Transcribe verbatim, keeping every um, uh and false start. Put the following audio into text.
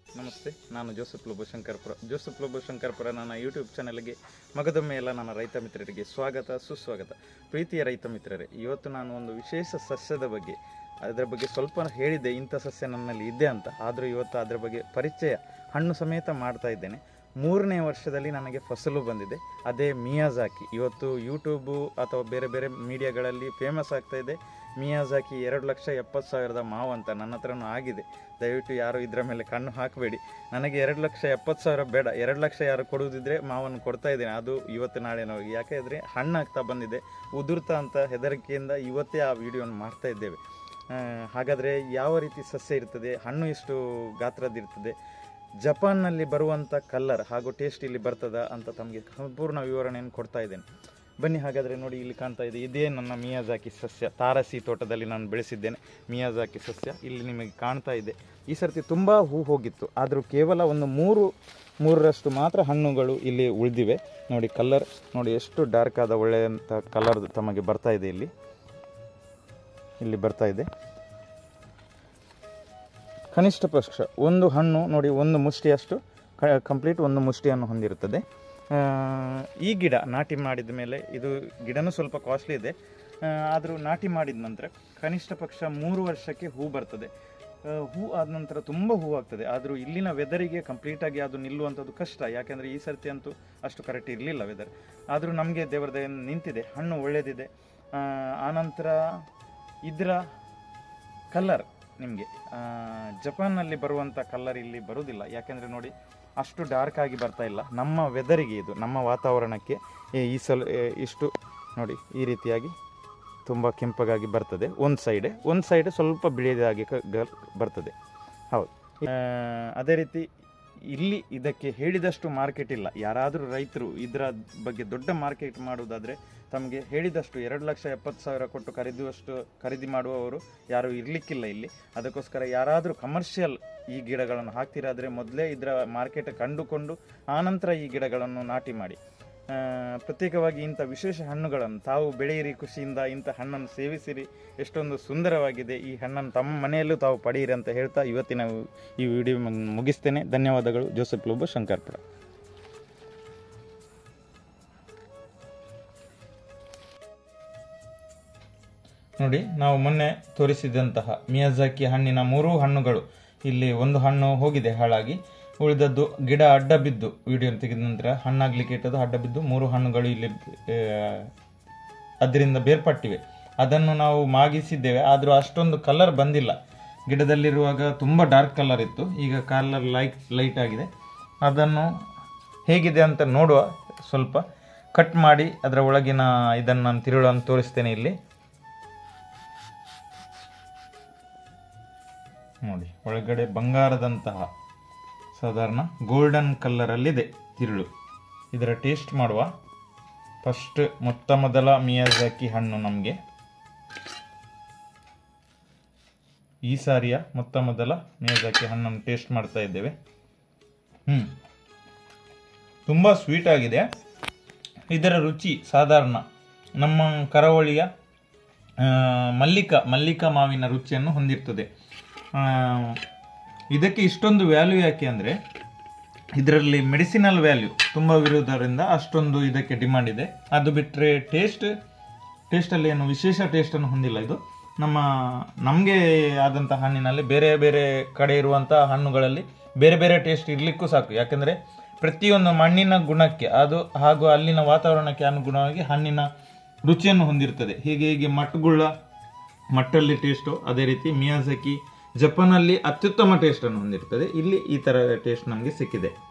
ನಮಸ್ತೆ, ನಾನು ಜೋಸೆಫ್ ಲೋಬೋ ಶಂಕರ್ಪುರ. ಜೋಸೆಫ್ ಲೋಬೋ ಶಂಕರ್ಪುರ ನನ್ನ ಯೂಟ್ಯೂಬ್ ಚಾನಲ್ಗೆ ಮಗದೊಮ್ಮೆ ಎಲ್ಲ ನನ್ನ ರೈತ ಮಿತ್ರರಿಗೆ ಸ್ವಾಗತ ಸುಸ್ವಾಗತ. ಪ್ರೀತಿಯ ರೈತ ಮಿತ್ರರೇ, ಇವತ್ತು ನಾನು ಒಂದು ವಿಶೇಷ ಸಸ್ಯದ ಬಗ್ಗೆ ಅದರ ಬಗ್ಗೆ ಸ್ವಲ್ಪ ಹೇಳಿದ್ದೆ, ಇಂಥ ಸಸ್ಯ ನನ್ನಲ್ಲಿ ಇದೆ ಅಂತ. ಆದರೂ ಇವತ್ತು ಅದರ ಬಗ್ಗೆ ಪರಿಚಯ ಹಣ್ಣು ಸಮೇತ ಮಾಡ್ತಾ ಇದ್ದೇನೆ. ಮೂರನೇ ವರ್ಷದಲ್ಲಿ ನನಗೆ ಫಸಲು ಬಂದಿದೆ, ಅದೇ ಮಿಯಾಜಾಕಿ. ಇವತ್ತು ಯೂಟ್ಯೂಬು ಅಥವಾ ಬೇರೆ ಬೇರೆ ಮೀಡಿಯಾಗಳಲ್ಲಿ ಫೇಮಸ್ ಆಗ್ತಾ ಇದೆ ಮಿಯಾಜಾಕಿ ಎರಡು ಲಕ್ಷ ಎಪ್ಪತ್ತು ಸಾವಿರದ ಮಾವು ಅಂತ. ನನ್ನ ಹತ್ರನೂ ಆಗಿದೆ, ದಯವಿಟ್ಟು ಯಾರು ಇದರ ಮೇಲೆ ಕಣ್ಣು ಹಾಕಬೇಡಿ. ನನಗೆ ಎರಡು ಲಕ್ಷ ಎಪ್ಪತ್ತು ಸಾವಿರ ಬೇಡ, ಎರಡು ಲಕ್ಷ ಯಾರು ಕೊಡುವುದಿದ್ರೆ ಮಾವನ್ನು ಕೊಡ್ತಾ ಇದ್ದೇನೆ, ಅದು ಇವತ್ತು ನಾಳೆನವರಿಗೆ. ಯಾಕೆಂದರೆ ಹಣ್ಣಾಗ್ತಾ ಬಂದಿದೆ, ಉದುರ್ತಾ ಅಂತ ಹೆದರಿಕೆಯಿಂದ ಇವತ್ತೇ ಆ ವಿಡಿಯೋನ ಮಾಡ್ತಾ ಇದ್ದೇವೆ. ಹಾಗಾದರೆ ಯಾವ ರೀತಿ ಸಸ್ಯ ಇರ್ತದೆ, ಹಣ್ಣು ಎಷ್ಟು ಗಾತ್ರದ್ದಿರ್ತದೆ, ಜಪಾನ್ನಲ್ಲಿ ಬರುವಂಥ ಕಲ್ಲರ್ ಹಾಗೂ ಟೇಸ್ಟ್ ಇಲ್ಲಿ ಬರ್ತದ ಅಂತ ತಮಗೆ ಸಂಪೂರ್ಣ ವಿವರಣೆಯನ್ನು ಕೊಡ್ತಾ ಇದ್ದೇನೆ. ಬನ್ನಿ. ಹಾಗಾದರೆ ನೋಡಿ, ಇಲ್ಲಿ ಕಾಣ್ತಾ ಇದೆ, ಇದೇ ನನ್ನ ಮಿಯಾಜಾಕಿ ಸಸ್ಯ. ತಾರಸಿ ತೋಟದಲ್ಲಿ ನಾನು ಬೆಳೆಸಿದ್ದೇನೆ ಮಿಯಾಜಾಕಿ ಸಸ್ಯ. ಇಲ್ಲಿ ನಿಮಗೆ ಕಾಣ್ತಾ ಇದೆ, ಈ ಸರ್ತಿ ತುಂಬ ಹೂ ಹೋಗಿತ್ತು, ಆದರೂ ಕೇವಲ ಒಂದು ಮೂರು ಮೂರರಷ್ಟು ಮಾತ್ರ ಹಣ್ಣುಗಳು ಇಲ್ಲಿ ಉಳಿದಿವೆ. ನೋಡಿ ಕಲ್ಲರ್ ನೋಡಿ, ಎಷ್ಟು ಡಾರ್ಕ್ ಆದ ಒಳ್ಳೆಯಂಥ ಕಲರ್ ತಮಗೆ ಬರ್ತಾ ಇದೆ. ಇಲ್ಲಿ ಇಲ್ಲಿ ಬರ್ತಾ ಇದೆ. ಕನಿಷ್ಠ ಪಕ್ಷ ಒಂದು ಹಣ್ಣು ನೋಡಿ, ಒಂದು ಮುಷ್ಟಿಯಷ್ಟು ಕಂಪ್ಲೀಟ್ ಒಂದು ಮುಷ್ಟಿಯನ್ನು ಹೊಂದಿರುತ್ತದೆ. ಈ ಗಿಡ ನಾಟಿ ಮಾಡಿದ ಮೇಲೆ, ಇದು ಗಿಡನೂ ಸ್ವಲ್ಪ ಕಾಸ್ಟ್ಲಿ ಇದೆ, ಆದರೂ ನಾಟಿ ಮಾಡಿದ ನಂತರ ಕನಿಷ್ಠ ಪಕ್ಷ ಮೂರು ವರ್ಷಕ್ಕೆ ಹೂ ಬರ್ತದೆ. ಹೂ ಆದ ನಂತರ ತುಂಬ ಹೂ ಆಗ್ತದೆ. ಆದರೂ ಇಲ್ಲಿನ ವೆದರಿಗೆ ಕಂಪ್ಲೀಟಾಗಿ ಅದು ನಿಲ್ಲುವಂಥದ್ದು ಕಷ್ಟ, ಯಾಕೆಂದರೆ ಈ ಸರ್ತಿ ಅಂತೂ ಅಷ್ಟು ಕರೆಕ್ಟ್ ಇರಲಿಲ್ಲ ವೆದರ್. ಆದರೂ ನಮಗೆ ದೇವರ ದಯೆ ನಿಂತಿದೆ, ಹಣ್ಣು ಒಳ್ಳೆಯದಿದೆ. ಆನಂತರ ಇದರ ಕಲ್ಲರ್ ನಿಮಗೆ ಜಪಾನ್ನಲ್ಲಿ ಬರುವಂಥ ಕಲ್ಲರ್ ಇಲ್ಲಿ ಬರುವುದಿಲ್ಲ, ಯಾಕೆಂದರೆ ನೋಡಿ ಅಷ್ಟು ಡಾರ್ಕ್ ಆಗಿ ಬರ್ತಾ ಇಲ್ಲ. ನಮ್ಮ ವೆದರಿಗೆ, ಇದು ನಮ್ಮ ವಾತಾವರಣಕ್ಕೆ ಈ ಸಲ ಇಷ್ಟು ನೋಡಿ ಈ ರೀತಿಯಾಗಿ ತುಂಬ ಕೆಂಪಗಾಗಿ ಬರ್ತದೆ. ಒಂದು ಸೈಡೆ ಒಂದು ಸೈಡ್ ಸ್ವಲ್ಪ ಬಿಳಿಯದಾಗಿ ಬರ್ತದೆ. ಹೌದು, ಅದೇ ರೀತಿ ಇಲ್ಲಿ ಇದಕ್ಕೆ ಹೇಳಿದಷ್ಟು ಮಾರ್ಕೆಟ್ ಇಲ್ಲ. ಯಾರಾದರೂ ರೈತರು ಇದರ ಬಗ್ಗೆ ದೊಡ್ಡ ಮಾರ್ಕೆಟ್ ಮಾಡುವುದಾದರೆ ತಮಗೆ ಹೇಳಿದಷ್ಟು ಎರಡು ಲಕ್ಷ ಎಪ್ಪತ್ತು ಸಾವಿರ ಕೊಟ್ಟು ಖರೀದುವಷ್ಟು ಖರೀದಿ ಮಾಡುವವರು ಯಾರೂ ಇರಲಿಕ್ಕಿಲ್ಲ ಇಲ್ಲಿ. ಅದಕ್ಕೋಸ್ಕರ ಯಾರಾದರೂ ಕಮರ್ಷಿಯಲ್ ಈ ಗಿಡಗಳನ್ನು ಹಾಕ್ತಿರಾದರೆ ಮೊದಲೇ ಇದರ ಮಾರ್ಕೆಟ್ ಕಂಡುಕೊಂಡು ಆನಂತರ ಈ ಗಿಡಗಳನ್ನು ನಾಟಿ ಮಾಡಿ. ಪ್ರತ್ಯೇಕವಾಗಿ ಇಂಥ ವಿಶೇಷ ಹಣ್ಣುಗಳನ್ನು ತಾವು ಬೆಳೆಯಿರಿ, ಖುಷಿಯಿಂದ ಇಂಥ ಹಣ್ಣನ್ನು ಸೇವಿಸಿರಿ. ಎಷ್ಟೊಂದು ಸುಂದರವಾಗಿದೆ ಈ ಹಣ್ಣನ್ನು, ತಮ್ಮ ಮನೆಯಲ್ಲೂ ತಾವು ಪಡೆಯಿರಿ ಅಂತ ಹೇಳ್ತಾ ಇವತ್ತಿನ ಈ ವಿಡಿಯೋ ಮುಗಿಸ್ತೇನೆ. ಧನ್ಯವಾದಗಳು. ಜೋಸೆಫ್ ಲೋಬೋ ಶಂಕರ್ಪುರ. ನೋಡಿ, ನಾವು ಮೊನ್ನೆ ತೋರಿಸಿದಂತಹ ಮಿಯಾಜಾಕಿ ಹಣ್ಣಿನ ಮೂರೂ ಹಣ್ಣುಗಳು ಇಲ್ಲಿ ಒಂದು ಹಣ್ಣು ಹೋಗಿದೆ ಹಾಳಾಗಿ, ಉಳಿದದ್ದು ಗಿಡ ಅಡ್ಡ ಬಿದ್ದು ವಿಡಿಯೋ ತೆಗೆದ ನಂತರ ಹಣ್ಣಾಗ್ಲಿಕ್ಕೆ ಇಟ್ಟದ್ದು ಅಡ್ಡ ಬಿದ್ದು ಮೂರು ಹಣ್ಣುಗಳು ಇಲ್ಲಿ ಅದರಿಂದ ಬೇರ್ಪಟ್ಟಿವೆ. ಅದನ್ನು ನಾವು ಮಾಗಿಸಿದ್ದೇವೆ, ಆದರೂ ಅಷ್ಟೊಂದು ಕಲರ್ ಬಂದಿಲ್ಲ. ಗಿಡದಲ್ಲಿರುವಾಗ ತುಂಬ ಡಾರ್ಕ್ ಕಲರ್ ಇತ್ತು, ಈಗ ಕಲರ್ ಲೈಟ್ ಲೈಟ್ ಆಗಿದೆ. ಅದನ್ನು ಹೇಗಿದೆ ಅಂತ ನೋಡುವ. ಸ್ವಲ್ಪ ಕಟ್ ಮಾಡಿ ಅದರ ಒಳಗಿನ ಇದನ್ನು ನಾನು ತಿರುಳನ್ನು ತೋರಿಸ್ತೇನೆ. ಇಲ್ಲಿ ನೋಡಿ, ಒಳಗಡೆ ಬಂಗಾರದಂತಹ ಸಾಧಾರಣ ಗೋಲ್ಡನ್ ಕಲ್ಲರಲ್ಲಿದೆ ತಿರುಳು. ಇದರ ಟೇಸ್ಟ್ ಮಾಡುವ. ಫಸ್ಟ್ ಮೊತ್ತ ಮೊದಲ ಮಿಯಾಜಾಕಿ ಹಣ್ಣು ನಮಗೆ ಈ ಸಾರಿಯ ಮೊತ್ತ ಮೊದಲ ಮಿಯಾಜಾಕಿ ಹಣ್ಣನ್ನು ಟೇಸ್ಟ್ ಮಾಡ್ತಾ ಇದ್ದೇವೆ. ಹ್ಮ್ ತುಂಬ ಸ್ವೀಟ್ ಆಗಿದೆ. ಇದರ ರುಚಿ ಸಾಧಾರಣ ನಮ್ಮ ಕರಾವಳಿಯ ಮಲ್ಲಿಕಾ ಮಲ್ಲಿಕಾ ಮಾವಿನ ರುಚಿಯನ್ನು ಹೊಂದಿರ್ತದೆ. ಇದಕ್ಕೆ ಇಷ್ಟೊಂದು ವ್ಯಾಲ್ಯೂ ಯಾಕೆ ಅಂದರೆ ಇದರಲ್ಲಿ ಮೆಡಿಸಿನಲ್ ವ್ಯಾಲ್ಯೂ ತುಂಬ ಇರುವುದರಿಂದ ಅಷ್ಟೊಂದು ಇದಕ್ಕೆ ಡಿಮಾಂಡ್ ಇದೆ. ಅದು ಬಿಟ್ಟರೆ ಟೇಸ್ಟ್ ಟೇಸ್ಟಲ್ಲಿ ಏನು ವಿಶೇಷ ಟೇಸ್ಟನ್ನು ಹೊಂದಿಲ್ಲ. ಇದು ನಮ್ಮ ನಮಗೆ ಆದಂಥ ಹಣ್ಣಿನಲ್ಲಿ ಬೇರೆ ಬೇರೆ ಕಡೆ ಇರುವಂಥ ಹಣ್ಣುಗಳಲ್ಲಿ ಬೇರೆ ಬೇರೆ ಟೇಸ್ಟ್ ಇರಲಿಕ್ಕೂ ಸಾಕು, ಯಾಕೆಂದರೆ ಪ್ರತಿಯೊಂದು ಮಣ್ಣಿನ ಗುಣಕ್ಕೆ ಅದು ಹಾಗೂ ಅಲ್ಲಿನ ವಾತಾವರಣಕ್ಕೆ ಅನುಗುಣವಾಗಿ ಹಣ್ಣಿನ ರುಚಿಯನ್ನು ಹೊಂದಿರ್ತದೆ. ಹೀಗೆ ಹೀಗೆ ಮಟ್ಟುಗುಳ್ಳ ಮಟ್ಟಲ್ಲಿ ಟೇಸ್ಟು, ಅದೇ ರೀತಿ ಮಿಯಾಜಾಕಿ ಜಪಾನಲ್ಲಿ ಅತ್ಯುತ್ತಮ ಟೇಸ್ಟನ್ನು ಹೊಂದಿರ್ತದೆ. ಇಲ್ಲಿ ಈ ಥರ ಟೇಸ್ಟ್ ನಮಗೆ ಸಿಕ್ಕಿದೆ.